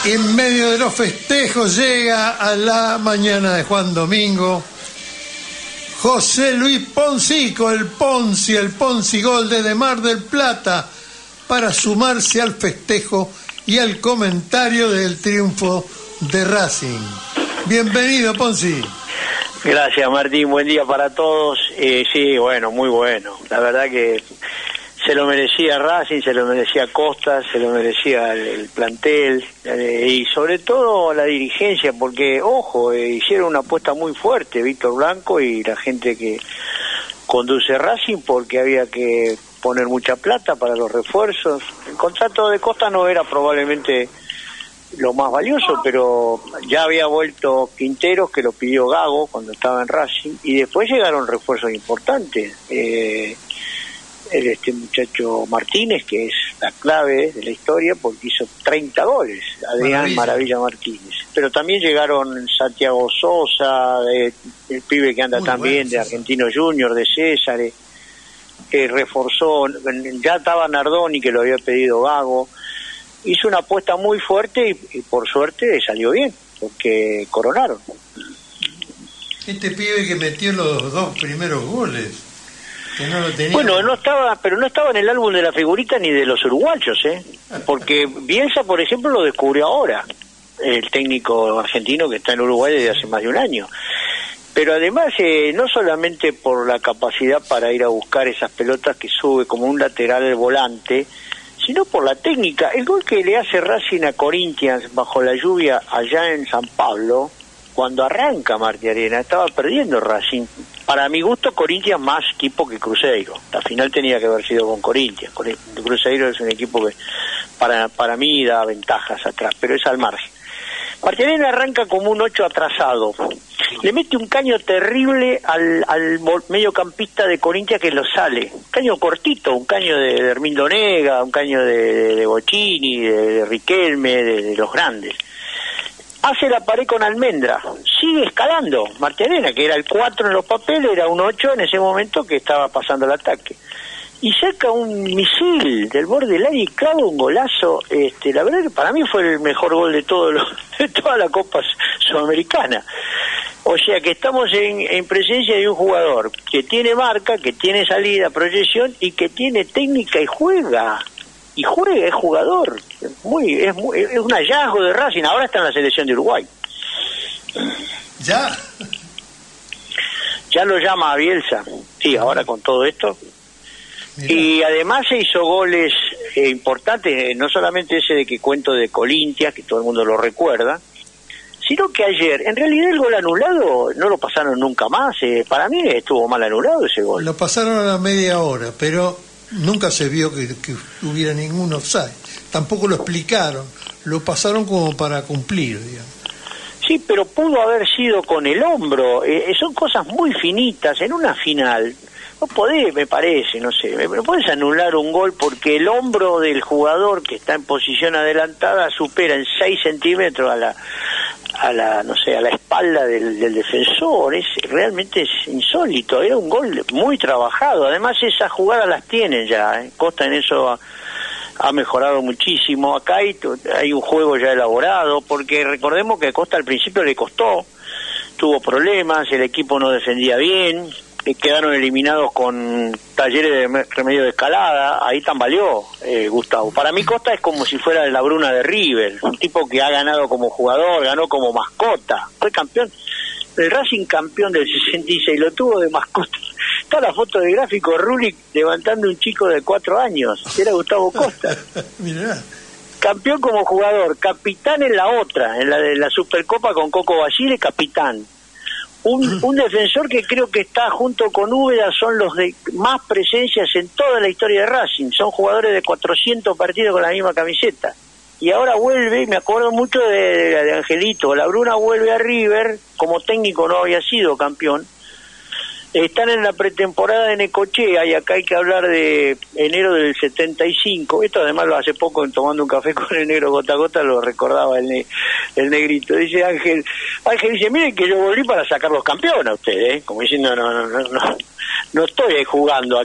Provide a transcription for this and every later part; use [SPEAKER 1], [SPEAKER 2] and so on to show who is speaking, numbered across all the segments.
[SPEAKER 1] En medio de los festejos llega a la mañana de Juan Domingo José Luis Poncico, el Ponzi Gol de Mar del Plata, para sumarse al festejo y al comentario del triunfo de Racing. Bienvenido, Ponzi.
[SPEAKER 2] Gracias, Martín, buen día para todos. Sí, bueno, muy bueno. La verdad que se lo merecía Racing, se lo merecía Costa, se lo merecía el plantel y sobre todo la dirigencia, porque, ojo, hicieron una apuesta muy fuerte, Víctor Blanco y la gente que conduce Racing, porque había que poner mucha plata para los refuerzos. El contrato de Costa no era probablemente lo más valioso, pero ya había vuelto Quinteros, que lo pidió Gago cuando estaba en Racing, y después llegaron refuerzos importantes. Este muchacho Martínez, que es la clave de la historia porque hizo 30 goles, Adrián Maravilla Martínez. Pero también llegaron Santiago Sosa, el pibe que anda también de Argentino Junior, de César, que reforzó, ya estaba Nardoni, que lo había pedido Gago. Hizo una apuesta muy fuerte y por suerte salió bien, porque coronaron.
[SPEAKER 1] Este pibe que metió los 2 primeros goles, que no lo tenía.
[SPEAKER 2] Bueno, no estaba en el álbum de la figurita ni de los uruguayos, porque Bielsa, por ejemplo, lo descubrió ahora, el técnico argentino que está en Uruguay desde hace más de un año. Pero además, no solamente por la capacidad para ir a buscar esas pelotas que sube como un lateral volante, sino por la técnica. El gol que le hace Racing a Corinthians bajo la lluvia allá en San Pablo, cuando arranca Martí Arena, estaba perdiendo Racing. Para mi gusto, Corinthians más equipo que Cruzeiro. La final tenía que haber sido con Corinthians. Cruzeiro es un equipo que para mí da ventajas atrás, pero es al margen. Martí Arena arranca como un 8 atrasado. Le mete un caño terrible al mediocampista de Corinthians que lo sale. Un caño cortito, un caño de Hermindo Nega, un caño de Bocchini, de Riquelme, de los grandes. Hace la pared con Almendra, sigue escalando. Martí Arena, que era el 4 en los papeles, era un 8 en ese momento que estaba pasando el ataque. Y saca un misil del borde del área y clava un golazo. La verdad que para mí fue el mejor gol de toda la Copa Sudamericana. O sea que estamos en presencia de un jugador que tiene marca, que tiene salida, proyección y que tiene técnica y juega. Y juega, es jugador. Es un hallazgo de Racing. Ahora está en la selección de Uruguay.
[SPEAKER 1] ¿Ya?
[SPEAKER 2] Ya lo llama a Bielsa. Sí, ahora con todo esto. Mirá. Y además se hizo goles importantes, no solamente ese de que cuento de Colintia, que todo el mundo lo recuerda, sino que ayer, en realidad el gol anulado no lo pasaron nunca más. Para mí estuvo mal anulado ese gol.
[SPEAKER 1] Lo pasaron a la media hora, pero nunca se vio que hubiera ningún offside. Tampoco lo explicaron, lo pasaron como para cumplir, digamos.
[SPEAKER 2] Sí, pero pudo haber sido con el hombro. Son cosas muy finitas en una final. No podés, me parece, no sé, no podés anular un gol porque el hombro del jugador que está en posición adelantada supera en 6 centímetros a la espalda del defensor. Realmente es insólito. Era un gol muy trabajado. Además, esas jugadas las tienen ya, Costa en eso ha mejorado muchísimo. Acá hay un juego ya elaborado, porque recordemos que a Costa al principio le costó, tuvo problemas, el equipo no defendía bien, quedaron eliminados con Talleres de Remedio de Escalada. Ahí tambaleó Gustavo. Para mí Costa es como si fuera de la Bruna de River, un tipo que ha ganado como jugador, ganó como mascota, fue campeón, el Racing campeón del 66, lo tuvo de mascota. Está la foto de gráfico Rulik levantando un chico de 4 años, era Gustavo Costa.
[SPEAKER 1] Mirá.
[SPEAKER 2] Campeón como jugador, capitán en la otra, en la de la Supercopa con Coco Basile, capitán. Un defensor que creo que está junto con Úbeda, son los de más presencias en toda la historia de Racing. Son jugadores de 400 partidos con la misma camiseta. Y ahora vuelve, me acuerdo mucho de Angelito, la Bruna vuelve a River, como técnico no había sido campeón. Están en la pretemporada de Necochea y acá hay que hablar de enero del 75. Esto además lo hace poco tomando un café con el negro gota a gota, lo recordaba el negrito. Dice Ángel dice, miren que yo volví para sacar los campeones a ustedes, como diciendo no estoy ahí jugando acá.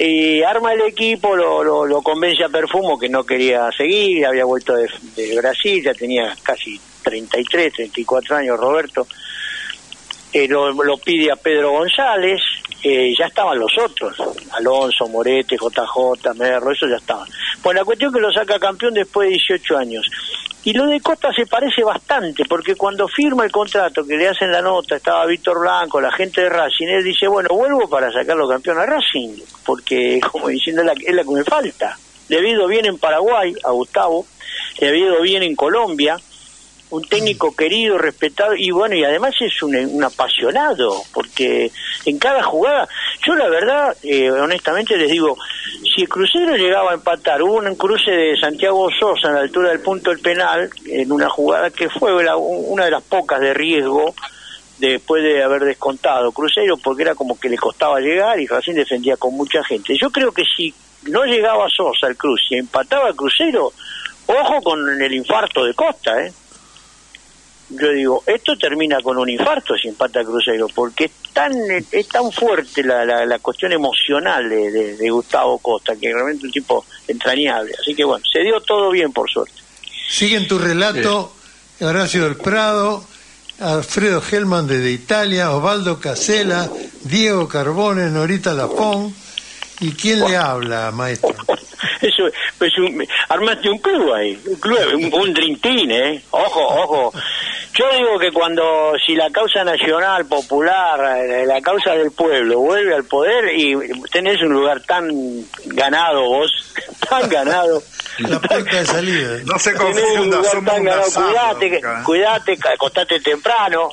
[SPEAKER 2] y arma el equipo, lo convence a Perfumo, que no quería seguir, había vuelto de Brasil, ya tenía casi 33, 34 años Roberto. Lo pide a Pedro González, ya estaban los otros, Alonso, Morete, JJ, Merlo, eso ya estaban. Pues la cuestión es que lo saca campeón después de 18 años. Y lo de Costa se parece bastante, porque cuando firma el contrato, que le hacen la nota, estaba Víctor Blanco, la gente de Racing, él dice, bueno, vuelvo para sacarlo campeón a Racing, porque como diciendo es la que me falta. Le ha ido bien en Paraguay, a Gustavo, le ha ido bien en Colombia, un técnico querido, respetado, y bueno, y además es un apasionado, porque en cada jugada, yo la verdad, honestamente les digo, si el Cruzeiro llegaba a empatar, hubo un cruce de Santiago Sosa a la altura del punto del penal, en una jugada que fue una de las pocas de riesgo, después de haber descontado Cruzeiro, porque era como que le costaba llegar, y Racing defendía con mucha gente. Yo creo que si no llegaba Sosa al cruce y empataba el Cruzeiro, ojo con el infarto de Costa, Yo digo, esto termina con un infarto si empata Cruzeiro, porque es tan fuerte la cuestión emocional de Gustavo Costa, que realmente es un tipo entrañable. Así que bueno, se dio todo bien, por suerte.
[SPEAKER 1] Sigue en tu relato Horacio del Prado, Alfredo Hellman desde Italia, Osvaldo Casella, Diego Carbone, Norita Lafón. ¿Y quién le habla, maestro?
[SPEAKER 2] Eso, pues armaste un club ahí, un dream team, Ojo. Yo digo que si la causa nacional, popular, la causa del pueblo vuelve al poder y tenés un lugar tan ganado vos, tan ganado.
[SPEAKER 1] La puerta de salida.
[SPEAKER 3] No se confunda, somos un asado.
[SPEAKER 2] Cuidate, acostate temprano,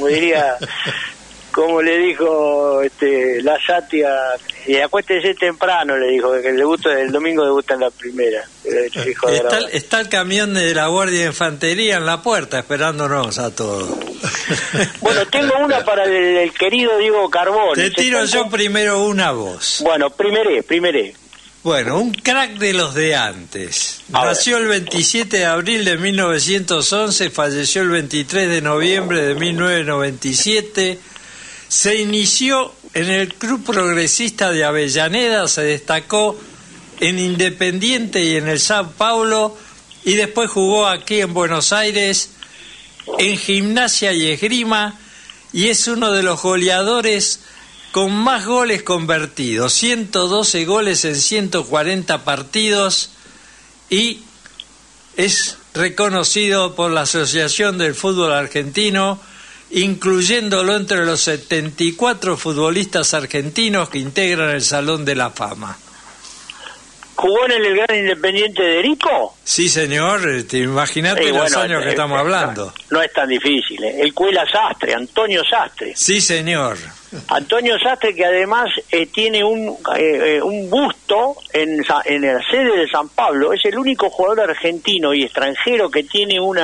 [SPEAKER 2] como le dijo la Satia, y acuéstese temprano, le dijo, que el domingo debuta en la primera.
[SPEAKER 4] Está el camión de la Guardia de Infantería en la puerta esperándonos a todos.
[SPEAKER 2] Bueno, tengo una para el querido Diego Carbone.
[SPEAKER 4] Te tiro yo primero una voz.
[SPEAKER 2] Bueno, primeré.
[SPEAKER 4] Bueno, un crack de los de antes. Nació el 27 de abril de 1911, falleció el 23 de noviembre de 1997. Se inició en el Club Progresista de Avellaneda, se destacó en Independiente y en el Sao Paulo, y después jugó aquí en Buenos Aires, en Gimnasia y Esgrima, y es uno de los goleadores con más goles convertidos, 112 goles en 140 partidos, y es reconocido por la Asociación del Fútbol Argentino, incluyéndolo entre los 74 futbolistas argentinos que integran el Salón de la Fama.
[SPEAKER 2] ¿Jugó en el Gran Independiente de Erico?
[SPEAKER 4] Sí, señor, imagínate los años que estamos hablando.
[SPEAKER 2] No es tan difícil, El Cuela Sastre, Antonio Sastre.
[SPEAKER 4] Sí, señor.
[SPEAKER 2] Antonio Sastre, que además tiene un busto en la sede de San Pablo, es el único jugador argentino y extranjero que tiene un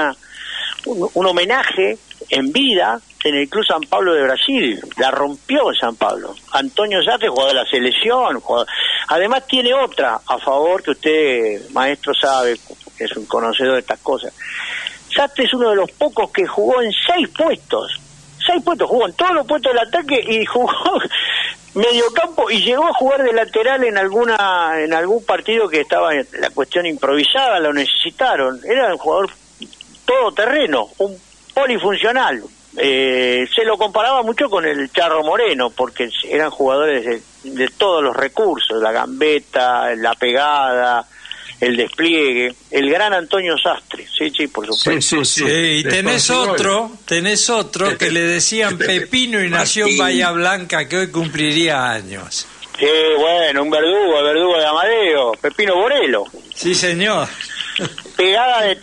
[SPEAKER 2] homenaje en vida en el Club San Pablo de Brasil. La rompió en San Pablo. Antonio Sastre, jugador de la selección. Además tiene otra a favor, que usted, maestro, sabe, que es un conocedor de estas cosas. Sastre es uno de los pocos que jugó en 6 puestos. 6 puestos, jugó en todos los puestos del ataque y jugó mediocampo, y llegó a jugar de lateral en algún partido que estaba en la cuestión improvisada, lo necesitaron. Era un jugador todoterreno, un polifuncional. Se lo comparaba mucho con el Charro Moreno, porque eran jugadores de todos los recursos, la gambeta, la pegada, el despliegue. El gran Antonio Sastre, sí, por supuesto.
[SPEAKER 4] Sí, y tenés otro que le decían Pepino y nació en Bahía Blanca, que hoy cumpliría años.
[SPEAKER 2] Sí, bueno, un verdugo de Amadeo, Pepino Borelo.
[SPEAKER 4] Sí, señor.
[SPEAKER 2] Pegada de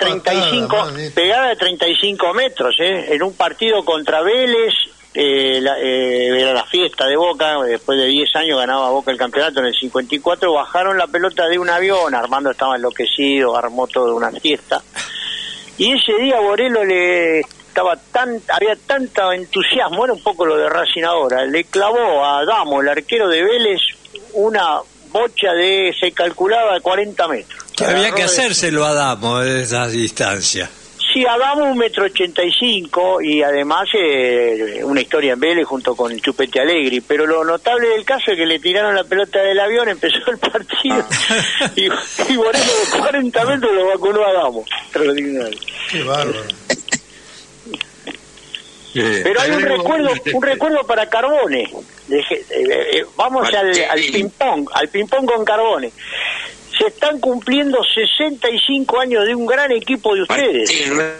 [SPEAKER 2] 35 metros, en un partido contra Vélez, era la fiesta de Boca, después de 10 años ganaba Boca el campeonato, en el 54 bajaron la pelota de un avión, Armando estaba enloquecido, armó toda una fiesta, y ese día Borelo había tanto entusiasmo, era un poco lo de Racing ahora, le clavó a Adamo, el arquero de Vélez, una bocha se calculaba de 40 metros.
[SPEAKER 4] Que había que hacérselo a Adamo de esa distancia.
[SPEAKER 2] Sí, Adamo 1,85 m y además una historia en Vélez junto con el Chupete Alegri, pero lo notable del caso es que le tiraron la pelota del avión, empezó el partido y Moreno de 40 metros lo vacunó a Adamo. Extraordinario.
[SPEAKER 1] Qué bárbaro.
[SPEAKER 2] Pero hay un recuerdo para Carbone. Vamos al ping-pong con Carbone. Se están cumpliendo 65 años de un gran equipo de ustedes.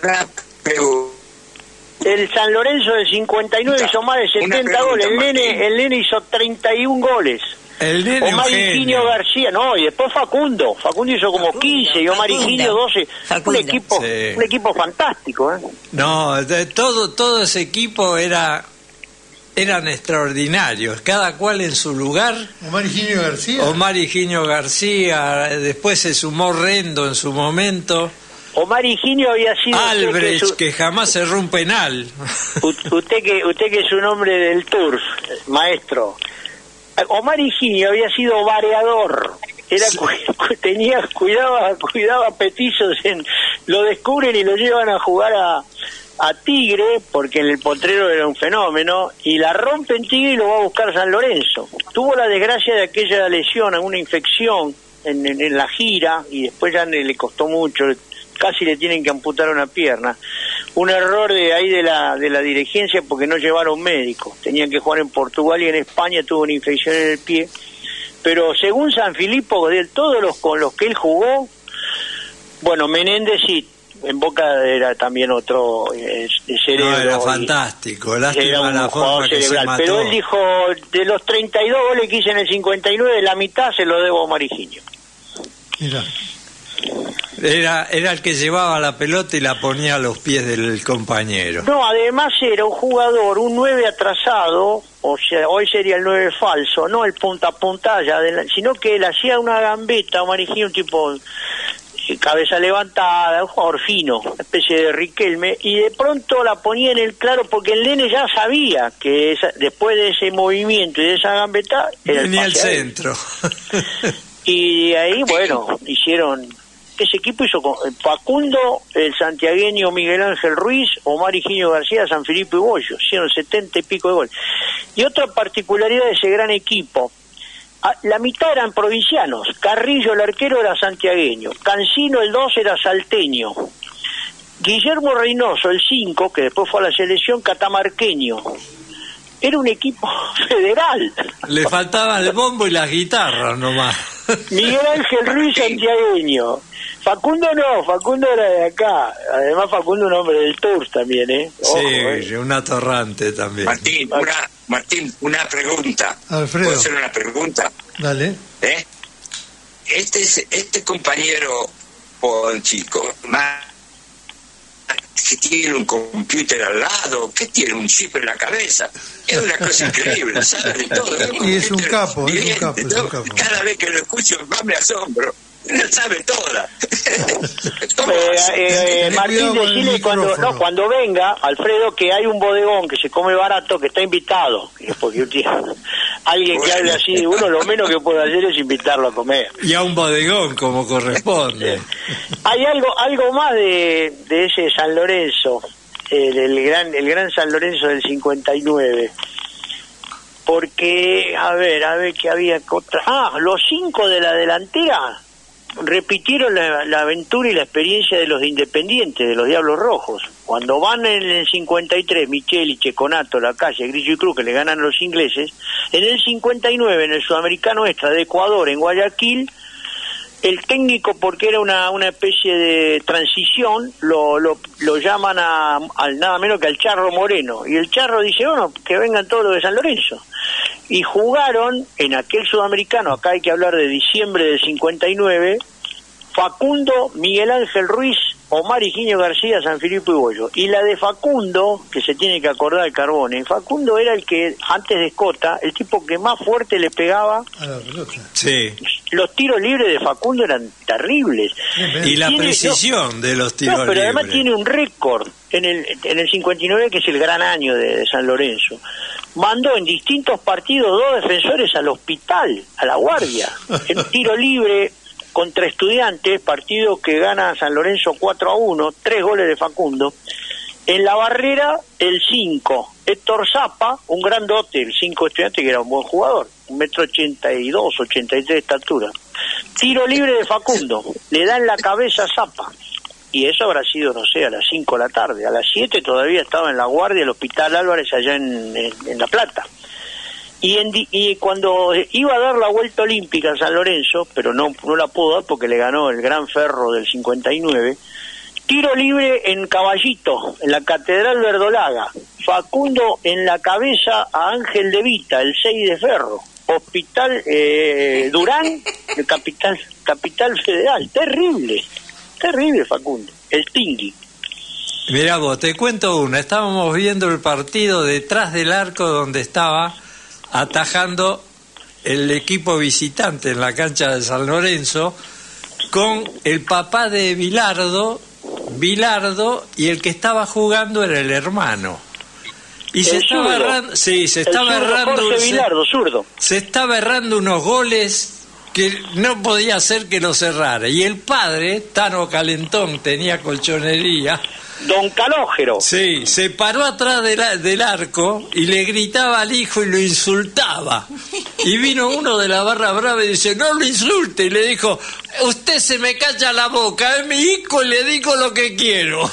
[SPEAKER 2] El San Lorenzo del 59 hizo más de 70 goles. El nene hizo 31 goles.
[SPEAKER 4] El nene
[SPEAKER 2] Omar Higinio García, y después Facundo hizo como 15 y Omar Higinio 12. Un equipo fantástico, ¿eh?
[SPEAKER 4] No, todo ese equipo eran extraordinarios, cada cual en su lugar. Omar Higinio García, después se sumó Rendo en su momento.
[SPEAKER 2] Omar Higinio había sido
[SPEAKER 4] Albrecht, que jamás cerró un penal.
[SPEAKER 2] Usted que es un hombre del turf, maestro. Omar Higinio había sido vareador. Cuidaba petizos, lo descubren y lo llevan a jugar a Tigre, porque en el Potrero era un fenómeno, y la rompe en Tigre y lo va a buscar San Lorenzo. Tuvo la desgracia de aquella lesión, una infección en la gira, y después ya le costó mucho, casi le tienen que amputar una pierna. Un error de la dirigencia porque no llevaron médicos. Tenían que jugar en Portugal y en España, tuvo una infección en el pie. Pero según San Filipo, de todos los con los que él jugó, bueno, Menéndez sí, en Boca era también otro cerebro.
[SPEAKER 4] No, era fantástico, lástima la forma que se mató.
[SPEAKER 2] Pero él dijo, de los 32 goles que hice en el 59, la mitad se lo debo a Omar Higinio.
[SPEAKER 1] Mira.
[SPEAKER 4] Era el que llevaba la pelota y la ponía a los pies del compañero.
[SPEAKER 2] No, además era un jugador, un 9 atrasado, o sea, hoy sería el 9 falso, no el punta sino que él hacía una gambeta, Omar Higinio, un tipo cabeza levantada, un jugador fino, una especie de Riquelme, y de pronto la ponía en el claro porque el nene ya sabía que después de ese movimiento y de esa gambeta era
[SPEAKER 4] venía el centro.
[SPEAKER 2] Y ahí, bueno, ese equipo hizo Facundo, el santiagueño Miguel Ángel Ruiz, Omar Higinio García, San Filipo y Bollo, hicieron 70 y pico de goles. Y otra particularidad de ese gran equipo, la mitad eran provincianos. Carrillo, el arquero, era santiagueño. Cancino, el 2, era salteño. Guillermo Reynoso, el 5, que después fue a la selección, catamarqueño. Era un equipo federal.
[SPEAKER 4] Le faltaban el bombo y las guitarras nomás.
[SPEAKER 2] Miguel Ángel Ruiz, santiagueño. Facundo era de acá. Además, Facundo un hombre del Tours también, ¿eh? Ojo,
[SPEAKER 4] sí, un atorrante también.
[SPEAKER 3] Martín, una pregunta.
[SPEAKER 1] Alfredo.
[SPEAKER 3] ¿Puedo hacer una pregunta?
[SPEAKER 1] Dale.
[SPEAKER 3] Este compañero Ponchico, que tiene un computer al lado, que tiene un chip en la cabeza, es una cosa increíble, sabe de todo.
[SPEAKER 1] Y es un capo.
[SPEAKER 3] Cada vez que lo escucho más me asombro. No sabe toda.
[SPEAKER 2] Martín, decirle cuando venga, Alfredo, que hay un bodegón que se come barato, que está invitado. Porque alguien que hable así de uno, lo menos que puede hacer es invitarlo a comer.
[SPEAKER 4] Y a un bodegón, como corresponde.
[SPEAKER 2] Hay algo más de ese San Lorenzo, el gran San Lorenzo del 59. Porque, a ver que había otra. Los 5 de la delantera repitieron la aventura y la experiencia de los de Independiente, de los Diablos Rojos. Cuando van en el 53, Micheli, Checonato, Lacalle, Grillo y Cruz, que le ganan a los ingleses, en el 59, en el Sudamericano Extra de Ecuador, en Guayaquil, el técnico, porque era una especie de transición, lo llaman al nada menos que al Charro Moreno, y el Charro dice, bueno, que vengan todos los de San Lorenzo. Y jugaron en aquel sudamericano, acá hay que hablar de diciembre del 59, Facundo, Miguel Ángel Ruiz, Omar Higinio García, San Filipo y Bollo. Y la de Facundo, que se tiene que acordar de Carbone, Facundo era el que, antes de Escota, el tipo que más fuerte le pegaba
[SPEAKER 1] a la pelota.
[SPEAKER 4] Sí.
[SPEAKER 2] Los tiros libres de Facundo eran terribles.
[SPEAKER 4] Y la precisión de los tiros libres.
[SPEAKER 2] Pero además tiene un récord en el 59, que es el gran año de San Lorenzo. Mandó en distintos partidos 2 defensores al hospital, a la guardia. En tiro libre, contra Estudiantes, partido que gana San Lorenzo 4-1, 3 goles de Facundo. En la barrera, el 5, Héctor Zapa, un grandote, el 5 Estudiantes, que era un buen jugador, 1,82 m, 83 de estatura. Tiro libre de Facundo, le da en la cabeza a Zapa. Y eso habrá sido, no sé, a las 5 de la tarde. A las 7 todavía estaba en la guardia del Hospital Álvarez allá en La Plata. Y cuando iba a dar la vuelta olímpica a San Lorenzo, pero no la pudo dar porque le ganó el Gran Ferro del 59, tiro libre en Caballito, en la Catedral Verdolaga. Facundo en la cabeza a Ángel de Vita, el 6 de Ferro. Hospital Durán, Capital Federal. Terrible Facundo, el Tingui.
[SPEAKER 4] Mirá vos, te cuento una. Estábamos viendo el partido detrás del arco donde estaba atajando el equipo visitante en la cancha de San Lorenzo, con el papá de Bilardo, y el que estaba jugando era el hermano. Y se estaba errando, se estaba errando unos goles que no podía ser que los errara. Y el padre, Tano Calentón, tenía colchonería.
[SPEAKER 2] Don Calógero.
[SPEAKER 4] Sí, se paró atrás del arco y le gritaba al hijo y lo insultaba. Y vino uno de la barra brava y dice, no lo insulte. Y le dijo, usted se me calla la boca, es mi hijo y le digo lo que quiero.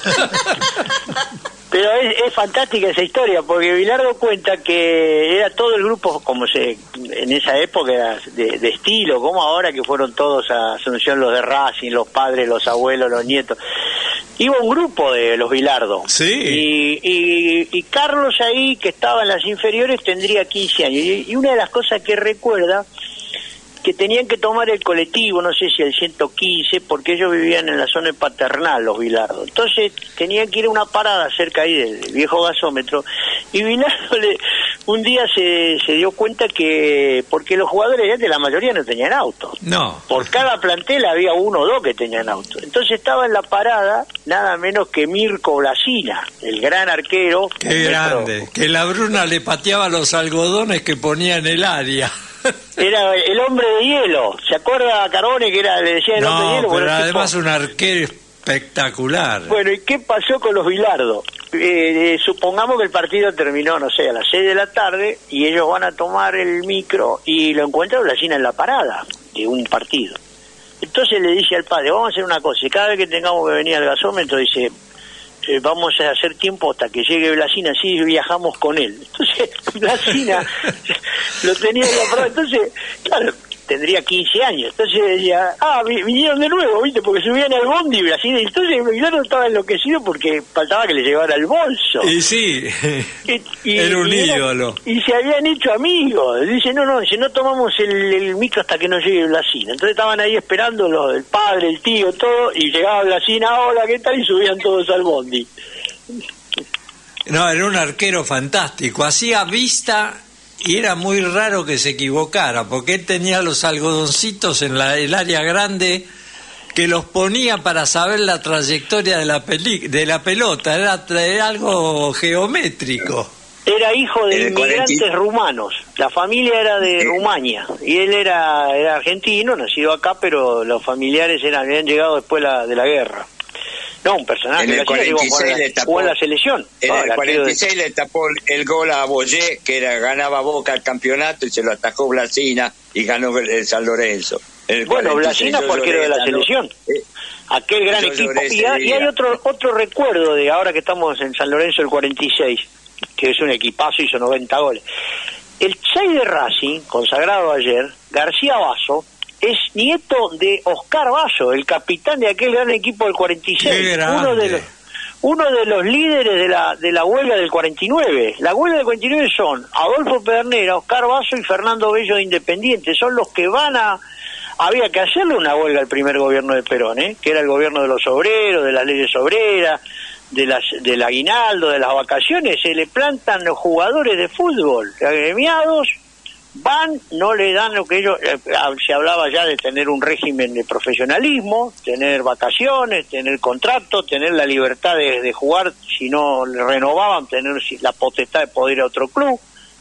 [SPEAKER 2] Pero es fantástica esa historia, porque Bilardo cuenta que era todo el grupo, en esa época era de estilo, como ahora que fueron todos a Asunción los de Racing, los padres, los abuelos, los nietos. Iba un grupo de los Bilardo.
[SPEAKER 4] Sí.
[SPEAKER 2] Y Carlos ahí, que estaba en las inferiores, tendría 15 años. Y una de las cosas que recuerda, que tenían que tomar el colectivo, no sé si el 115, porque ellos vivían en la zona de Paternal, los Bilardo. Entonces tenían que ir a una parada cerca ahí del viejo gasómetro, y Bilardo un día se dio cuenta que, porque los jugadores de antes, la mayoría no tenían auto.
[SPEAKER 4] No.
[SPEAKER 2] Por cada plantel había 1 o 2 que tenían auto. Entonces estaba en la parada nada menos que Mirko Blasina, el gran arquero.
[SPEAKER 4] Qué grande, que la Bruna le pateaba los algodones que ponía en el área.
[SPEAKER 2] Era el hombre de hielo. ¿Se acuerda a Carbone que le decía el hombre de hielo?
[SPEAKER 4] Pero además un arquero espectacular.
[SPEAKER 2] Bueno, ¿y qué pasó con los Bilardo? Supongamos que el partido terminó, no sé, a las 6 de la tarde, y ellos van a tomar el micro y lo encuentran Blasina en la parada de un partido. Entonces le dice al padre, vamos a hacer una cosa, y cada vez que tengamos que venir al gasómetro, dice, vamos a hacer tiempo hasta que llegue Blasina, así viajamos con él. Entonces Blasina lo tenía en la parada, entonces, claro, tendría 15 años. Entonces decía, vinieron de nuevo, ¿viste? Porque subían al bondi Blasina. Entonces Bilardo estaba enloquecido porque faltaba que le llevara el bolso.
[SPEAKER 4] Y sí, era un ídolo.
[SPEAKER 2] Y se habían hecho amigos. Dice, no tomamos el micro hasta que no llegue Blasina. Entonces estaban ahí esperando el padre, el tío, todo, y llegaba Blasina, hola, ¿qué tal? Y subían todos al bondi.
[SPEAKER 4] No, era un arquero fantástico. Hacía vista... Y era muy raro que se equivocara, porque él tenía los algodoncitos en el área grande que los ponía para saber la trayectoria de la pelota. Era algo geométrico.
[SPEAKER 2] Era hijo de inmigrantes rumanos. La familia era de Rumania. Y él era argentino, nacido acá, pero los familiares habían llegado después de la guerra. No, un personaje
[SPEAKER 3] en el 46 le tapó,
[SPEAKER 2] jugó en la selección.
[SPEAKER 3] En el 46 le tapó el gol a Boyé, que ganaba Boca el campeampeonato, y se lo atajó Blasina y ganó el San Lorenzo.
[SPEAKER 2] Bueno, Blasina porque era de la selección. Aquel gran equipo. Y hay otro recuerdo de ahora que estamos en San Lorenzo el 46, que es un equipazo, hizo 90 goles. El 6 de Racing, consagrado ayer, García Basso, es nieto de Oscar Basso, el capitán de aquel gran equipo del 46, uno de los líderes de la huelga del 49. La huelga del 49 son Adolfo Pedernera, Oscar Basso y Fernando Bello de Independiente. Son los que había que hacerle una huelga al primer gobierno de Perón, que era el gobierno de los obreros, de las leyes obreras, del aguinaldo, de las vacaciones. Se le plantan los jugadores de fútbol, agremiados, van, no le dan lo que ellos... se hablaba ya de tener un régimen de profesionalismo, tener vacaciones, tener contratos, tener la libertad de jugar, si no le renovaban, tener la potestad de poder ir a otro club.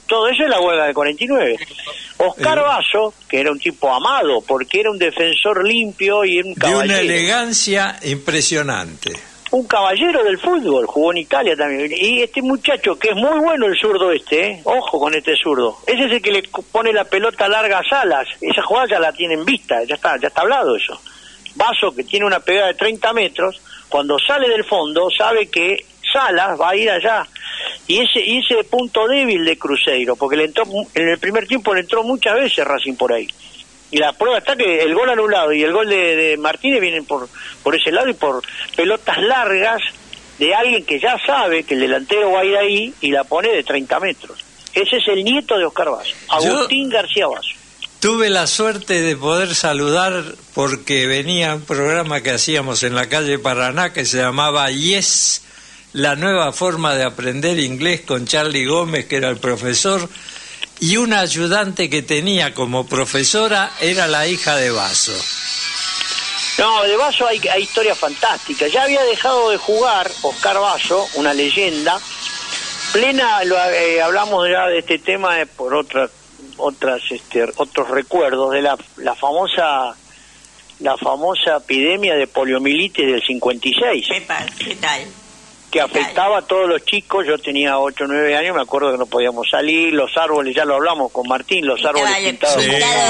[SPEAKER 2] Todo eso es la huelga del 49. Oscar Basso, que era un tipo amado, porque era un defensor limpio y un caballero.
[SPEAKER 4] De una elegancia impresionante.
[SPEAKER 2] Un caballero del fútbol, jugó en Italia también. Y este muchacho, que es muy bueno el zurdo ojo con este zurdo. Ese es el que le pone la pelota larga a Salas. Esa jugada ya la tiene en vista, ya está hablado eso. Basso, que tiene una pegada de 30 metros, cuando sale del fondo sabe que Salas va a ir allá. Y ese punto débil de Cruzeiro, porque en el primer tiempo le entró muchas veces Racing por ahí. Y la prueba está que el gol anulado y el gol de Martínez vienen por ese lado y por pelotas largas de alguien que ya sabe que el delantero va a ir ahí y la pone de 30 metros. Ese es el nieto de Oscar Basso, Agustín García Basso.
[SPEAKER 4] Tuve la suerte de poder saludar porque venía un programa que hacíamos en la calle Paraná que se llamaba Yes, la nueva forma de aprender inglés, con Charlie Gómez, que era el profesor, y una ayudante que tenía como profesora era la hija de Basso.
[SPEAKER 2] No, de Basso hay historias fantásticas. Ya había dejado de jugar Oscar Basso, una leyenda. Hablamos ya de este tema por otros recuerdos de la famosa epidemia de poliomielitis del 56.
[SPEAKER 5] ¿Qué tal?
[SPEAKER 2] Que afectaba a todos los chicos. Yo tenía 8 o 9 años, me acuerdo que no podíamos salir, los árboles, ya lo hablamos con Martín, los árboles pintados.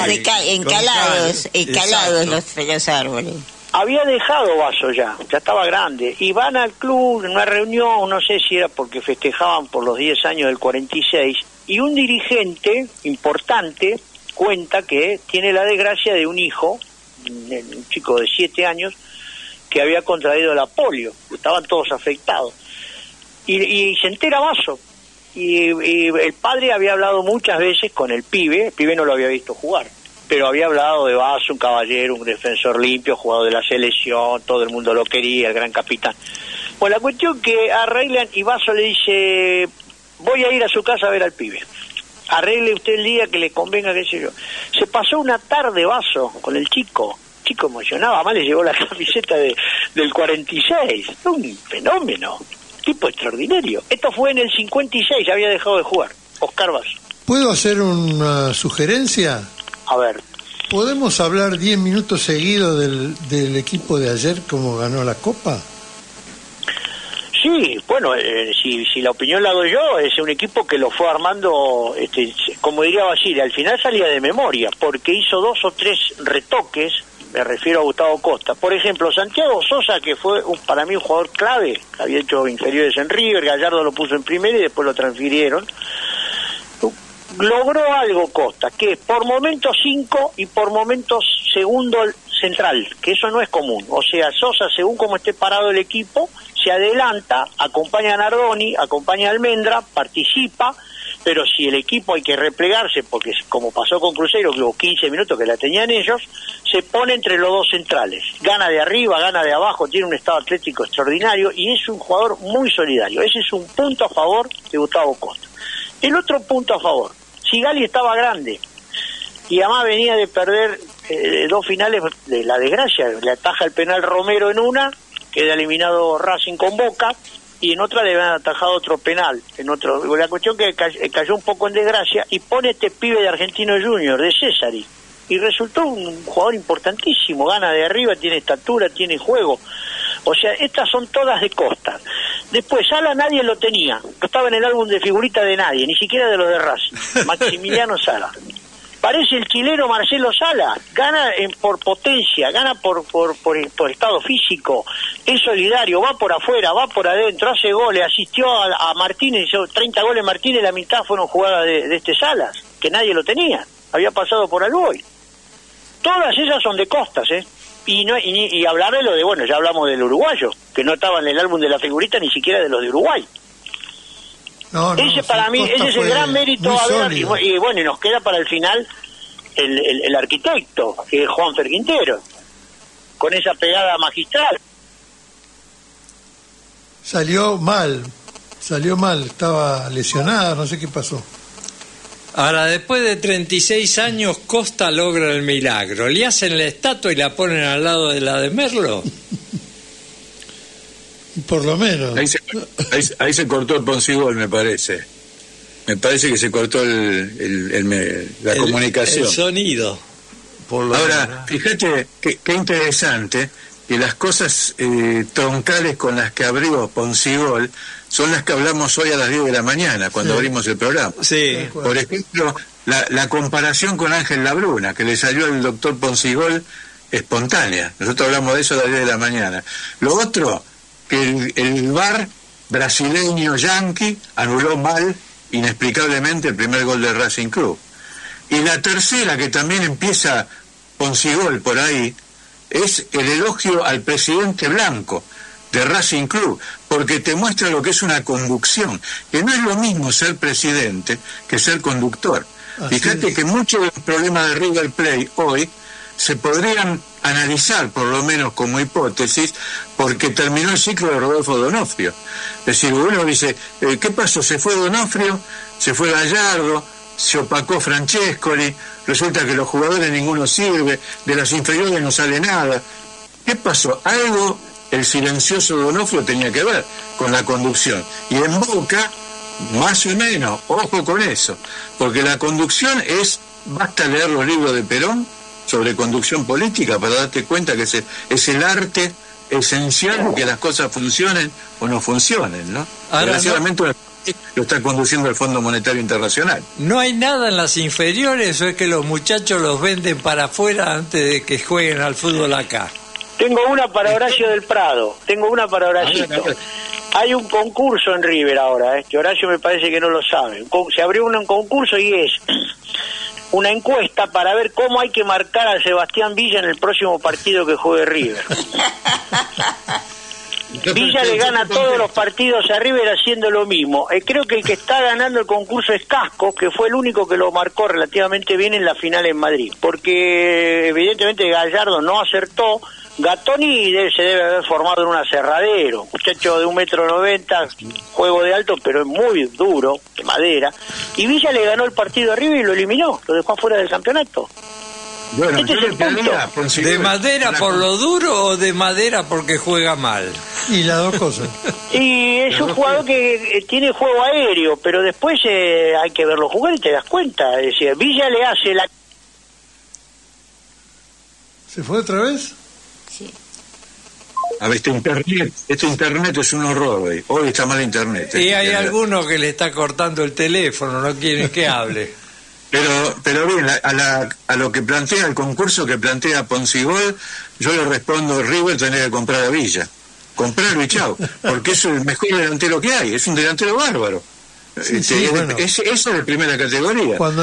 [SPEAKER 5] Encalados los árboles.
[SPEAKER 2] Había dejado Basso ya estaba grande, y van al club en una reunión, no sé si era porque festejaban por los 10 años del 46, y un dirigente importante cuenta que tiene la desgracia de un hijo, un chico de 7 años, que había contraído la polio, estaban todos afectados. Y se entera Basso, y el padre había hablado muchas veces con el pibe no lo había visto jugar, pero había hablado de Basso, un caballero, un defensor limpio, jugador de la selección, todo el mundo lo quería, el gran capitán. Bueno, la cuestión que arreglan y Basso le dice, voy a ir a su casa a ver al pibe. Arregle usted el día que le convenga, qué sé yo. Se pasó una tarde Basso con el chico emocionado, además le llevó la camiseta del 46, un fenómeno, tipo extraordinario. Esto fue en el 56, ya había dejado de jugar, Oscar Basso.
[SPEAKER 1] ¿Puedo hacer una sugerencia?
[SPEAKER 2] A ver.
[SPEAKER 1] ¿Podemos hablar 10 minutos seguidos del equipo de ayer, cómo ganó la Copa?
[SPEAKER 2] Sí, bueno, si la opinión la doy yo, es un equipo que lo fue armando, como diría Basile, al final salía de memoria, porque hizo 2 o 3 retoques, me refiero a Gustavo Costa. Por ejemplo, Santiago Sosa, que fue para mí un jugador clave, había hecho inferiores en River, Gallardo lo puso en primera y después lo transfirieron. Logró algo Costa, que es por momentos 5 y por momentos segundo central, que eso no es común. O sea, Sosa, según como esté parado el equipo, se adelanta, acompaña a Nardoni, acompaña a Almendra, participa, pero si el equipo hay que replegarse, porque como pasó con Cruzeiro, que hubo 15 minutos que la tenían ellos, se pone entre los dos centrales. Gana de arriba, gana de abajo, tiene un estado atlético extraordinario y es un jugador muy solidario. Ese es un punto a favor de Gustavo Costa. El otro punto a favor, Sigali estaba grande y además venía de perder 2 finales de la desgracia. Le ataja el penal Romero en una, queda eliminado Racing con Boca, y en otra le habían atajado otro penal. La cuestión que cayó un poco en desgracia y pone este pibe de Argentino Junior, de Cesari, y resultó un jugador importantísimo, gana de arriba, tiene estatura, tiene juego. O sea, estas son todas de Costa. Después, Sala nadie lo tenía, no estaba en el álbum de figurita de nadie, ni siquiera de los de Racing. Maximiliano Sala. Parece el chileno Marcelo Sala, gana por potencia, gana por estado físico, es solidario, va por afuera, va por adentro, hace goles, asistió a Martínez, hizo 30 goles Martínez, la mitad fueron jugadas de este Salas, que nadie lo tenía, había pasado por Alboy. Todas esas son de Costas, y hablar de lo de, bueno, ya hablamos del uruguayo, que no estaba en el álbum de la figurita ni siquiera de los de Uruguay.
[SPEAKER 1] No,
[SPEAKER 2] ese para mí, ese es el gran mérito. Y bueno, y nos queda para el final el arquitecto, que es Juan Quintero, con esa pegada magistral.
[SPEAKER 1] Salió mal, estaba lesionada, no sé qué pasó.
[SPEAKER 4] Ahora, después de 36 años, Costa logra el milagro. ¿Le hacen la estatua y la ponen al lado de la de Merlo?
[SPEAKER 1] Por lo menos.
[SPEAKER 6] Ahí se cortó el Poncigol, me parece. Me parece que se cortó la comunicación.
[SPEAKER 4] El sonido.
[SPEAKER 6] Ahora, fíjate qué interesante que las cosas troncales con las que abrió Poncigol son las que hablamos hoy a las 10 de la mañana, cuando abrimos el programa.
[SPEAKER 4] Sí.
[SPEAKER 6] Por ejemplo, la comparación con Ángel Labruna, que le salió al doctor Poncigol espontánea. Nosotros hablamos de eso a las 10 de la mañana. Lo otro, que el VAR brasileño yanqui anuló mal, inexplicablemente, el primer gol de Racing Club. Y la tercera, que también empieza Poncigol por ahí, es el elogio al presidente Blanco de Racing Club, porque te muestra lo que es una conducción, que no es lo mismo ser presidente que ser conductor. Fíjate que muchos de los problemas de River Plate hoy se podrían analizar, por lo menos como hipótesis, porque terminó el ciclo de Rodolfo D'Onofrio. Es decir, uno dice, ¿qué pasó? Se fue D'Onofrio, se fue Gallardo, se opacó Francescoli, resulta que los jugadores ninguno sirve, de las inferiores no sale nada. ¿Qué pasó? Algo el silencioso D'Onofrio tenía que ver con la conducción. Y en Boca, más o menos, ojo con eso, porque la conducción basta leer los libros de Perón sobre conducción política para darte cuenta que es el arte esencial de que las cosas funcionen o no funcionen, ¿no? Desgraciadamente lo está conduciendo el Fondo Monetario Internacional.
[SPEAKER 4] ¿No hay nada en las inferiores o es que los muchachos los venden para afuera antes de que jueguen al fútbol acá?
[SPEAKER 2] Tengo una para Horacio del Prado, Hay un concurso en River ahora, que Horacio me parece que no lo sabe. Se abrió un concurso y es una encuesta para ver cómo hay que marcar a Sebastián Villa en el próximo partido que juegue River. Villa le gana todos los partidos a River haciendo lo mismo. Creo que el que está ganando el concurso es Casco, que fue el único que lo marcó relativamente bien en la final en Madrid, porque evidentemente Gallardo no acertó. Gattoni se debe haber formado en un aserradero, muchacho de 1,90 m, juego de alto, pero es muy duro, de madera, y Villa le ganó el partido a River y lo eliminó, lo dejó fuera del campeonato.
[SPEAKER 6] Bueno,
[SPEAKER 2] este es el punto.
[SPEAKER 4] ¿De madera por lo duro o de madera porque juega mal?
[SPEAKER 1] Y las dos cosas.
[SPEAKER 2] Y es un jugador que tiene juego aéreo, pero después hay que verlo jugar y te das cuenta. Es decir, Villa le hace la...
[SPEAKER 1] ¿Se fue otra vez?
[SPEAKER 5] Sí.
[SPEAKER 6] A ver, este internet es un horror hoy está mal internet.
[SPEAKER 4] Y hay alguno que le está cortando el teléfono, no quieren que hable.
[SPEAKER 6] Pero bien, a lo que plantea el concurso que plantea Poncigol, yo le respondo, River tenés que comprar a Villa. Comprarlo y chao, porque es el mejor delantero que hay, es un delantero bárbaro.
[SPEAKER 1] Bueno.
[SPEAKER 6] Esa es de primera categoría.
[SPEAKER 1] Cuando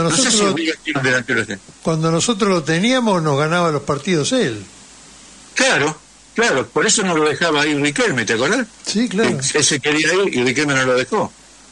[SPEAKER 1] nosotros lo teníamos, nos ganaba los partidos él.
[SPEAKER 6] Claro, por eso no lo dejaba ir Riquelme, ¿te acordás?
[SPEAKER 1] Sí, claro.
[SPEAKER 6] Ese quería ir y Riquelme no lo dejó.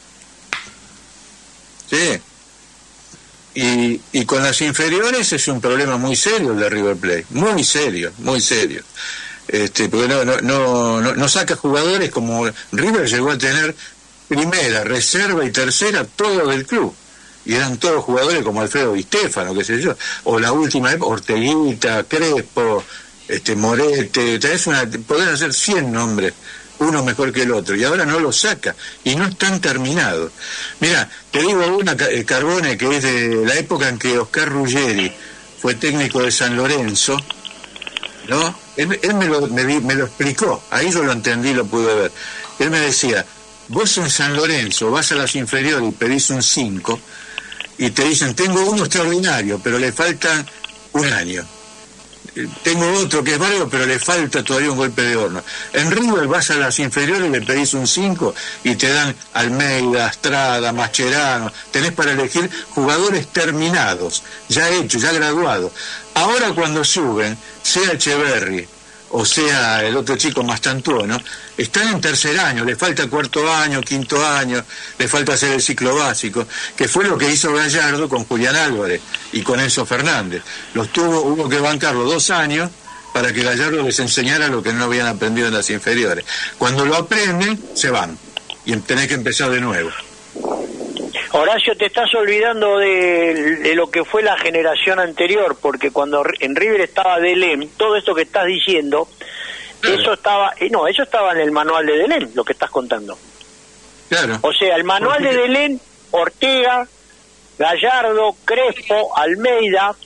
[SPEAKER 6] Sí. Y con las inferiores es un problema muy serio el de River Plate, muy serio. Porque no saca jugadores como River llegó a tener primera, reserva y tercera todo del club. Y eran todos jugadores como Alfredo Di Stéfano, qué sé yo. O la última época, Orteguita, Crespo, Morete, podés hacer 100 nombres, uno mejor que el otro, y ahora no lo saca, y no están terminados. Mira, te digo una, Carbone, que es de la época en que Oscar Ruggeri fue técnico de San Lorenzo, ¿no? Él me lo explicó, ahí yo lo entendí, lo pude ver. Él me decía, vos en San Lorenzo vas a las inferiores y pedís un 5, y te dicen, tengo uno extraordinario, pero le falta un año. Tengo otro que es válido, pero le falta todavía un golpe de horno. En River vas a las inferiores, le pedís un 5 y te dan Almeida, Estrada, Mascherano. Tenés para elegir jugadores terminados, ya hechos, ya graduados. Ahora cuando suben, sea Echeverri o sea el otro chico Mastantuono, están en tercer año, le falta cuarto año, quinto año, le falta hacer el ciclo básico, que fue lo que hizo Gallardo con Julián Álvarez y con Enzo Fernández. Hubo que bancarlo 2 años para que Gallardo les enseñara lo que no habían aprendido en las inferiores. Cuando lo aprenden, se van y tenés que empezar de nuevo.
[SPEAKER 2] Horacio, te estás olvidando de lo que fue la generación anterior, porque cuando en River estaba Delem, todo esto que estás diciendo, eso estaba en el manual de Delem, lo que estás contando.
[SPEAKER 6] Claro.
[SPEAKER 2] O sea, el manual de Delem Ortega, Gallardo, Crespo, Almeida,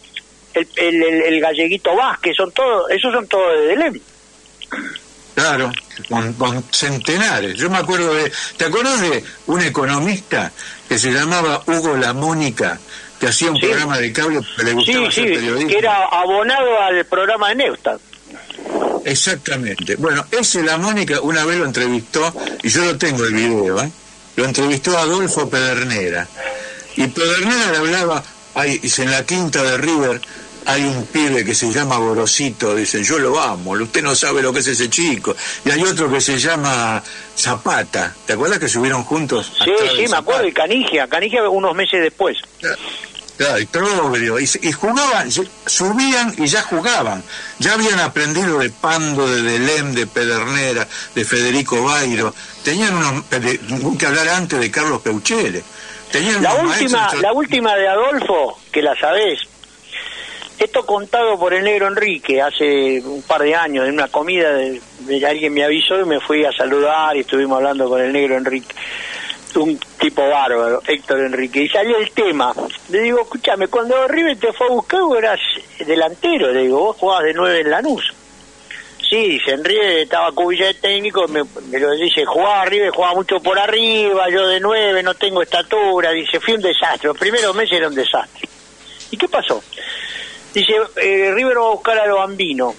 [SPEAKER 2] el galleguito Vázquez, esos son todos de Delem.
[SPEAKER 6] Claro, con centenares. Yo me acuerdo ¿te acuerdas de un economista que se llamaba Hugo La Mónica, que hacía un programa de cable que le gustaba ser periodista?
[SPEAKER 2] Que era abonado al programa de Neustadt.
[SPEAKER 6] Exactamente. Bueno, ese La Mónica una vez lo entrevistó, y yo lo tengo el video, lo entrevistó a Adolfo Pedernera. Y Pedernera le hablaba, dice, en la quinta de River hay un pibe que se llama Gorosito, dice, yo lo amo, usted no sabe lo que es ese chico. Y hay otro que se llama Zapata. ¿Te acuerdas que subieron juntos?
[SPEAKER 2] Sí, me acuerdo, y Canigia unos meses después.
[SPEAKER 6] Claro, y Troglio, y jugaban, subían y ya jugaban. Ya habían aprendido de Pando, de Delem, de Pedernera, de Federico Bairo. Tenían que hablar antes de Carlos Peuchele. Tenían
[SPEAKER 2] la última de Adolfo, que la sabés. Esto contado por el negro Enrique hace un par de años, en una comida, alguien me avisó y me fui a saludar y estuvimos hablando con el negro Enrique, un tipo bárbaro, Héctor Enrique, y salió el tema. Le digo, escúchame, cuando River te fue a buscar vos eras delantero, le digo, vos jugabas de 9 en Lanús. Sí, dice, Enrique estaba Cubilla de técnico, me lo dice, jugaba River, jugaba mucho por arriba, yo de 9, no tengo estatura, dice, fui un desastre, los primeros meses era un desastre. ¿Y qué pasó? Dice, River va a buscar a los Bambino,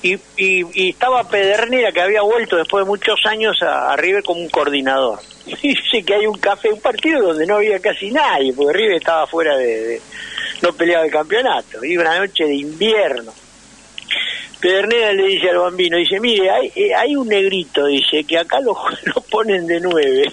[SPEAKER 2] y estaba Pedernera, que había vuelto después de muchos años a River como un coordinador. Y dice que hay un partido donde no había casi nadie, porque River estaba fuera no peleaba el campeonato, y una noche de invierno. Pedernera le dice al Bambino, dice, mire, hay un negrito, dice, que acá lo ponen de 9.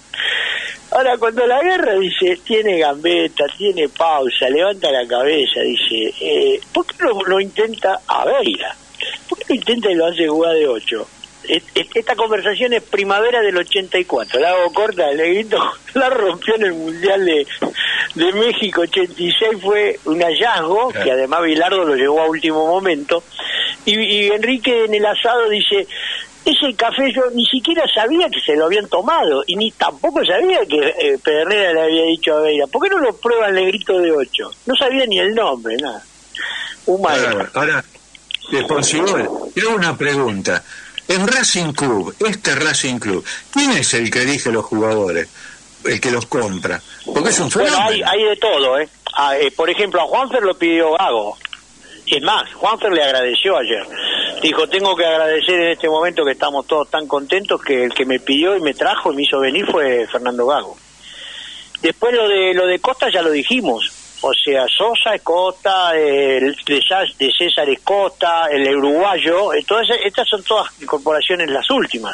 [SPEAKER 2] Ahora, cuando la guerra, dice, tiene gambeta, tiene pausa, levanta la cabeza, dice, ¿por qué no lo intenta Aveira? ¿Por qué no intenta y lo hace jugar de 8? Esta conversación es primavera del 84, la hago corta, el negrito la rompió en el Mundial de México 86, fue un hallazgo, que además Bilardo lo llevó a último momento, y Enrique en el asado dice, ese café yo ni siquiera sabía que se lo habían tomado, y ni tampoco sabía que Pedernera le había dicho a Aveira, ¿por qué no lo prueba el negrito de 8? No sabía ni el nombre, nada. Un maestro.
[SPEAKER 6] Ahora, Poncigol, quiero una pregunta. En Racing Club, Racing Club, ¿quién es el que elige los jugadores? El que los compra. Porque es un fenómeno.
[SPEAKER 2] Bueno, hay de todo, por ejemplo, a Juanfer lo pidió Gago. Es más, Juanfer le agradeció ayer. Dijo, tengo que agradecer en este momento que estamos todos tan contentos, que el que me pidió y me trajo y me hizo venir fue Fernando Gago. Después lo de Costa ya lo dijimos. O sea, Sosa es Costa, de César es Costa, el uruguayo, estas son todas incorporaciones las últimas.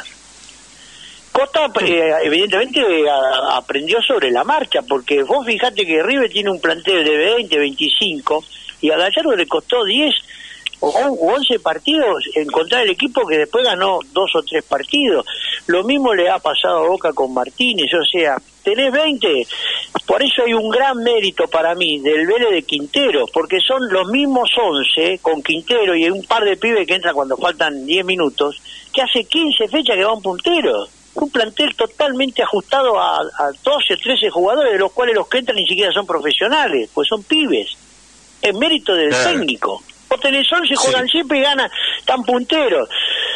[SPEAKER 2] Costa, evidentemente, aprendió sobre la marcha, porque vos fijate que River tiene un plantel de 20, 25, y a Gallardo le costó 10 o 11 partidos encontrar el equipo que después ganó 2 o 3 partidos. Lo mismo le ha pasado a Boca con Martínez, o sea, tenés 20, por eso hay un gran mérito para mí del Vélez de Quintero, porque son los mismos 11 con Quintero y un par de pibes que entran cuando faltan 10 minutos, que hace 15 fechas que van punteros. Un plantel totalmente ajustado a 12 o 13 jugadores, de los cuales los que entran ni siquiera son profesionales, pues son pibes. Es mérito del técnico. Vos tenés 11, juegan siempre y ganan, están punteros.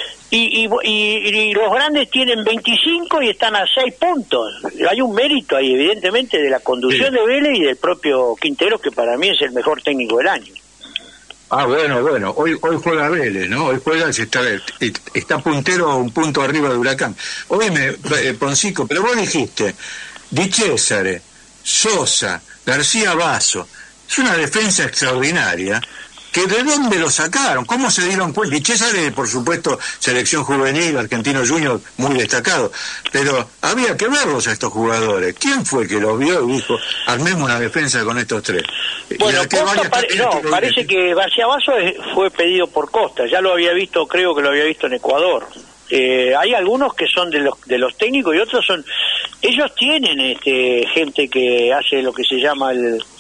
[SPEAKER 2] Y los grandes tienen 25 y están a 6 puntos. Hay un mérito ahí, evidentemente, de la conducción de Vélez y del propio Quintero, que para mí es el mejor técnico del año.
[SPEAKER 6] Ah, bueno, hoy juega Vélez, ¿no? Hoy juega, está puntero un punto arriba de Huracán. Oíme, Poncico, pero vos dijiste, Di Césare, Sosa, García Basso, es una defensa extraordinaria, que ¿de dónde lo sacaron? ¿Cómo se dieron cuenta? Di Césare, por supuesto, selección juvenil, Argentino Junior, muy destacado, pero había que verlos a estos jugadores. ¿Quién fue que los vio y dijo, armemos una defensa con estos tres?
[SPEAKER 2] Bueno, parece que García Basso fue pedido por Costa, ya lo había visto, creo que lo había visto en Ecuador. Hay algunos que son de los técnicos y otros son, ellos tienen gente que hace lo que se llama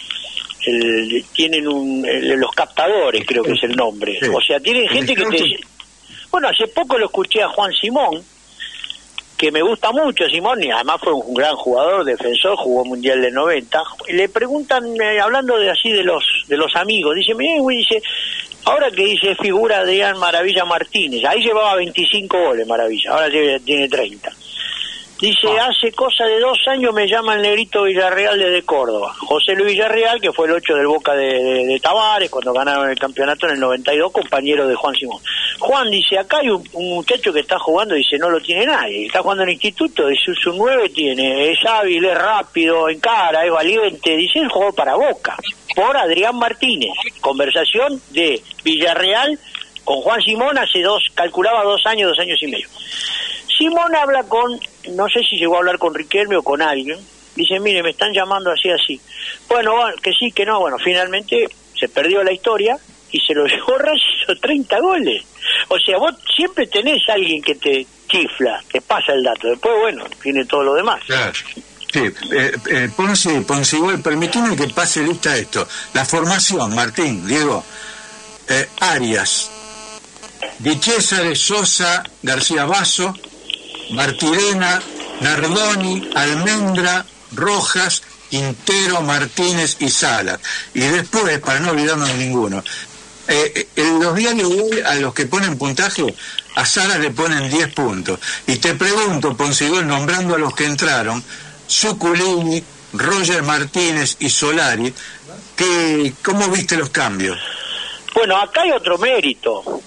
[SPEAKER 2] tienen los captadores, creo que es el nombre. Sí. O sea, tienen gente que bueno, hace poco lo escuché a Juan Simón, que me gusta mucho, Simón, y además fue un gran jugador, defensor, jugó Mundial del 90, le preguntan, hablando de así de los amigos, dice, dice, ahora que dice figura Adrián Maravilla Martínez, ahí llevaba 25 goles Maravilla, ahora tiene 30. Dice, hace cosa de 2 años me llama el negrito Villarreal desde Córdoba. José Luis Villarreal, que fue el 8 del Boca de Tavares, cuando ganaron el campeonato en el 92, compañero de Juan Simón. Juan dice, acá hay un muchacho que está jugando, dice, no lo tiene nadie. Está jugando en el instituto, dice, su 9 tiene, es hábil, es rápido, encara, es valiente. Dice, él jugó para Boca, por Adrián Martínez. Conversación de Villarreal con Juan Simón hace calculaba 2 años, 2 años y medio. Simón habla con, no sé si llegó a hablar con Riquelme o con alguien, dice, mire, me están llamando así. Bueno, que sí, que no, bueno, finalmente se perdió la historia y se lo llevó Racing, hizo 30 goles. O sea, vos siempre tenés a alguien que te chifla, te pasa el dato, después, bueno, tiene todo lo demás.
[SPEAKER 6] Claro. Sí, Ponce, igual, permitime que pase lista esto. La formación, Martín, Diego, Arias, Di Césare, Sosa, García Basso, Martirena, Nardoni, Almendra, Rojas, Quintero, Martínez y Salas. Y después, para no olvidarnos de ninguno, en los diarios a los que ponen puntaje, a Salas le ponen 10 puntos. Y te pregunto, Poncigol, nombrando a los que entraron, Zuculini, Roger Martínez y Solari, ¿cómo viste los cambios?
[SPEAKER 2] Bueno, acá hay otro mérito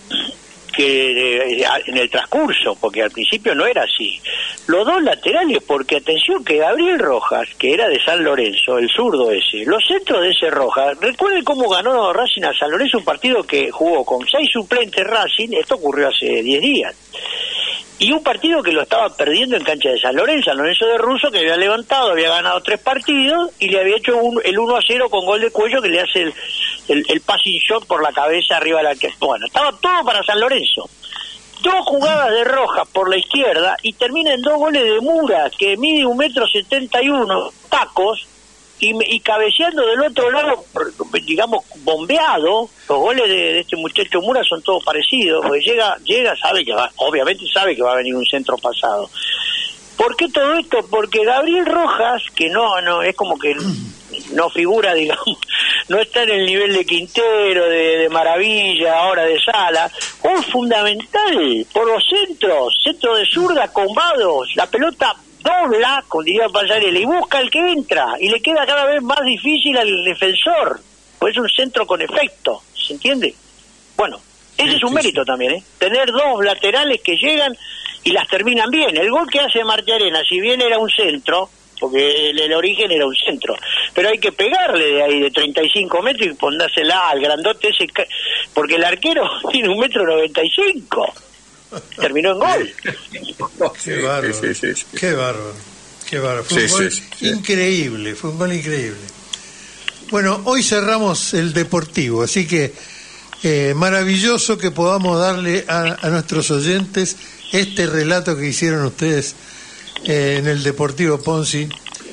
[SPEAKER 2] que en el transcurso, porque al principio no era así. Los 2 laterales, porque atención que Gabriel Rojas, que era de San Lorenzo, el zurdo ese, los centros de ese Rojas, recuerden cómo ganó Racing a San Lorenzo, un partido que jugó con 6 suplentes Racing, esto ocurrió hace 10 días, y un partido que lo estaba perdiendo en cancha de San Lorenzo de Russo, que había levantado, había ganado 3 partidos, y le había hecho el 1-0 con gol de Cuello, que le hace el passing shot por la cabeza arriba de la que... Bueno, estaba todo para San Lorenzo. 2 jugadas de Rojas por la izquierda y termina en 2 goles de Mura, que mide 1,71 m, tacos, y cabeceando del otro lado, digamos, bombeado. Los goles de este muchacho Mura son todos parecidos, porque llega, sabe que obviamente sabe que va a venir un centro pasado. ¿Por qué todo esto? Porque Gabriel Rojas, que no es como que no figura, digamos, no está en el nivel de Quintero, de Maravilla, ahora de Sala, es fundamental por los centro de zurda, combados, la pelota dobla, con diría Pasarela, y busca el que entra, y le queda cada vez más difícil al defensor, pues es un centro con efecto, ¿se entiende? Bueno, ese es un mérito también, tener 2 laterales que llegan y las terminan bien. El gol que hace Martiarena, si bien era un centro, porque el origen era un centro, pero hay que pegarle de ahí de 35 metros y ponérsela al grandote ese, porque el arquero tiene 1,95 m. Terminó en gol.
[SPEAKER 1] Qué bárbaro, qué bárbaro. Fue un gol increíble, fue un gol increíble. Bueno, hoy cerramos el Deportivo, así que maravilloso que podamos darle a nuestros oyentes este relato que hicieron ustedes en el Deportivo Ponzi,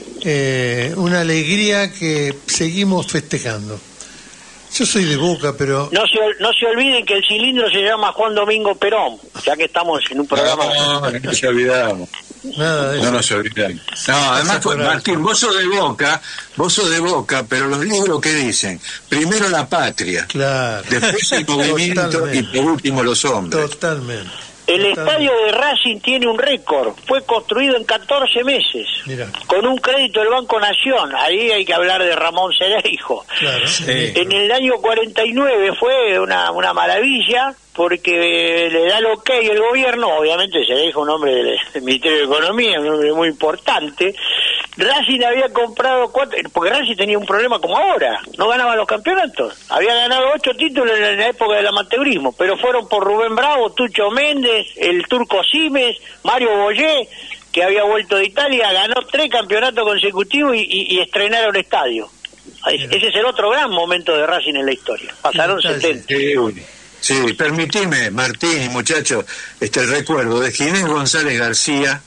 [SPEAKER 1] una alegría que seguimos festejando. Yo soy de Boca, pero... No
[SPEAKER 2] se olviden que el cilindro se llama Juan Domingo Perón, ya que estamos en un programa...
[SPEAKER 6] No se olvidamos.
[SPEAKER 1] Nada de eso.
[SPEAKER 6] No nos olvidamos. No, además, Martín, vos sos de Boca, pero los libros que dicen, primero la patria,
[SPEAKER 1] claro,
[SPEAKER 6] después el movimiento y por último los hombres.
[SPEAKER 1] Totalmente.
[SPEAKER 2] El estadio de Racing tiene un récord, fue construido en 14 meses,
[SPEAKER 1] Mirá,
[SPEAKER 2] con un crédito del Banco Nación, ahí hay que hablar de Ramón Cereijo.
[SPEAKER 1] claro,
[SPEAKER 2] En el año 49 fue una maravilla, porque le da el ok el gobierno, obviamente Cereijo, un hombre del Ministerio de Economía, un hombre muy importante. Racing había comprado porque Racing tenía un problema como ahora, no ganaba los campeonatos, había ganado 8 títulos en la época del amateurismo, pero fueron por Rubén Bravo, Tucho Méndez, el Turco Simes, Mario Boyé, que había vuelto de Italia, ganó 3 campeonatos consecutivos y estrenaron estadio. Ese es el otro gran momento de Racing en la historia, pasaron 70.
[SPEAKER 6] Sí, permitime, Martín y muchachos, el recuerdo de Ginés González García,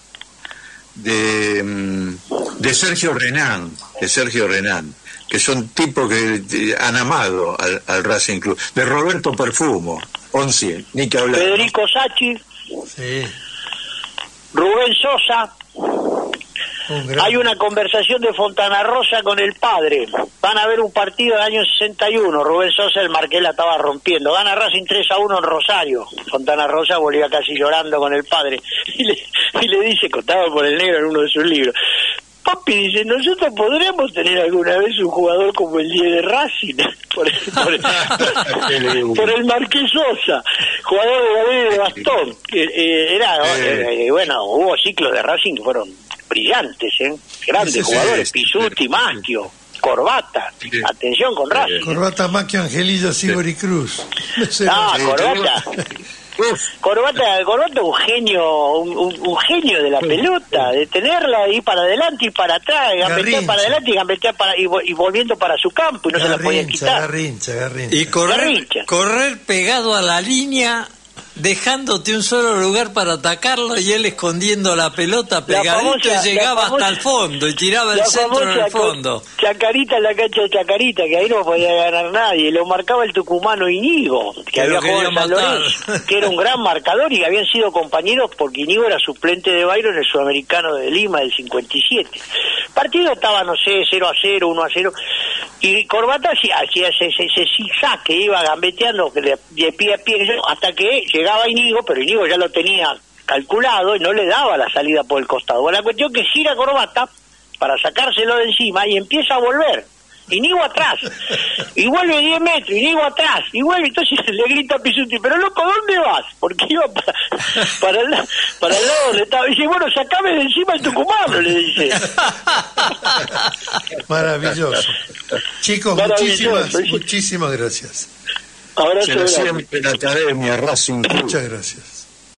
[SPEAKER 6] de Sergio Renán, que son tipos que han amado al Racing Club, de Roberto Perfumo, 11, ni que hablar.
[SPEAKER 2] Federico Sacchi.
[SPEAKER 1] Sí.
[SPEAKER 2] Rubén Sosa. Hay una conversación de Fontana Rosa con el padre. Van a ver un partido del año 61. Rubén Sosa, el Marqués la estaba rompiendo. Gana Racing 3-1 en Rosario. Fontana Rosa volvía casi llorando con el padre. Y le dice, contado por el negro en uno de sus libros: papi, dice, nosotros podríamos tener alguna vez un jugador como el 10 de Racing, por el Marqués Sosa, jugador de Gabriel de Bastón. Bueno, hubo ciclos de Racing que fueron brillantes, grandes jugadores, Pisuti, Maschio, Corbata, atención con Racing.
[SPEAKER 1] Corbata, Maschio, Angelillo, Sibori Cruz.
[SPEAKER 2] Corbata un genio de la pelota, de tenerla ahí para adelante y para atrás, gambetear para adelante y gambetear y volviendo para su campo, y no se la podía quitar.
[SPEAKER 1] Garrincha.
[SPEAKER 4] Y correr pegado a la línea, dejándote un solo lugar para atacarlo, y él escondiendo la pelota pegadito, y llegaba hasta el fondo y tiraba el centro en el fondo.
[SPEAKER 2] Chacarita en la cancha de Chacarita, que ahí no podía ganar nadie. Lo marcaba el tucumano Íñigo, que había jugado en San Lorenzo, que era un gran marcador, y habían sido compañeros porque Íñigo era suplente de Bayron en el Sudamericano de Lima del 57. El partido estaba, no sé, 0-0, 1-0, y Corbata hacía ese zigzag que iba gambeteando de pie a pie hasta que llegaba Íñigo, pero Íñigo ya lo tenía calculado y no le daba la salida por el costado. Bueno, la cuestión que gira Corbata para sacárselo de encima y empieza a volver. Íñigo atrás, y vuelve 10 metros, Íñigo atrás, y vuelve, entonces le grita a Pisuti: pero loco, ¿dónde vas? Porque iba para el lado donde estaba. Y dice: bueno, sacame de encima el tucumano, le dice.
[SPEAKER 1] Maravilloso. Chicos, muchísimas gracias.
[SPEAKER 6] Se la siempre la academia Racing Club.
[SPEAKER 1] Muchas gracias.